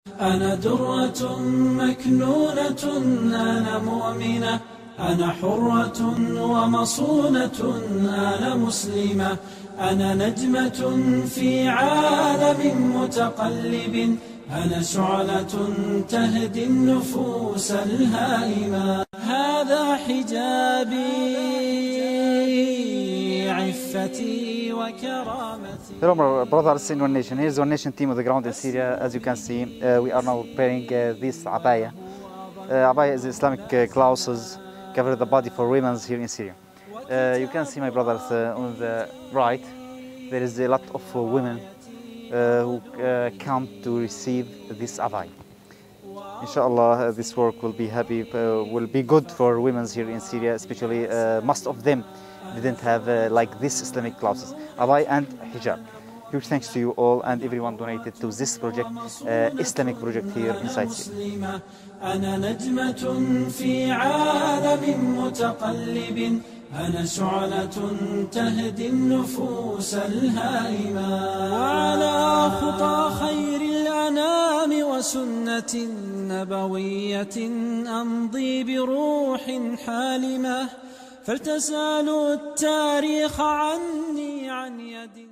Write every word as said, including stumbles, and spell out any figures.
أنا درة مكنونة، أنا مؤمنة، أنا حرة ومصونة، أنا مسلمة، أنا نجمة في عالم متقلب، أنا شعلة تهدي النفوس الهائمة. هذا حجابي عفتي وكرامتي. Hello, my brothers in One Nation. Here's One Nation team on the ground in Syria. As you can see, uh, we are now preparing uh, this abaya. Uh, abaya is Islamic uh, clothes cover the body for women here in Syria. Uh, you can see, my brothers, uh, on the right, there is a lot of uh, women uh, who uh, come to receive this abaya. Inshallah, uh, this work will be happy, uh, will be good for women here in Syria, especially uh, most of them didn't have uh, like this Islamic clothes, abaya and hijab. Huge thanks to you all and everyone donated to this project, uh, Islamic project here inside Syria. أنا نجمة في عالم متقلب، أنا شعلة تهدي النفوس الهائمة. وعلى خطى خير الأنام وسنة نبوية أمضي بروح حالمة، فلتسألوا التاريخ عني عن يد